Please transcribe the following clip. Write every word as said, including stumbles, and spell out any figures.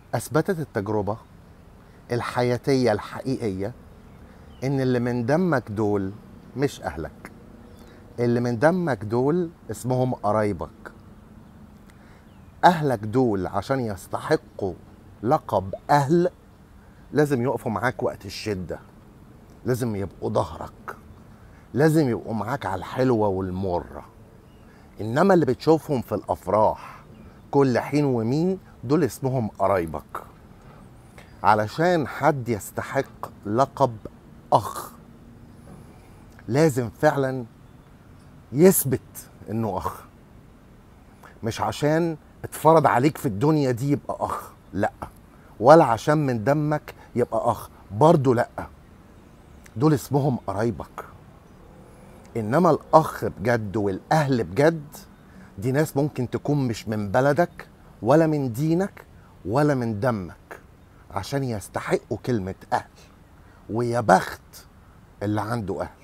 أثبتت التجربة الحياتية الحقيقية إن اللي من دمك دول مش أهلك، اللي من دمك دول اسمهم قرايبك. أهلك دول عشان يستحقوا لقب أهل لازم يقفوا معاك وقت الشدة، لازم يبقوا ظهرك، لازم يبقوا معاك على الحلوة والمرة. إنما اللي بتشوفهم في الأفراح كل حين ومين دول اسمهم قرايبك. علشان حد يستحق لقب أخ لازم فعلا يثبت إنه أخ، مش عشان اتفرض عليك في الدنيا دي يبقى أخ، لأ، ولا عشان من دمك يبقى أخ برضو لأ، دول اسمهم قرايبك. إنما الأخ بجد والأهل بجد دي ناس ممكن تكون مش من بلدك ولا من دينك ولا من دمك عشان يستحقوا كلمة أهل. ويا بخت اللي عنده أهل.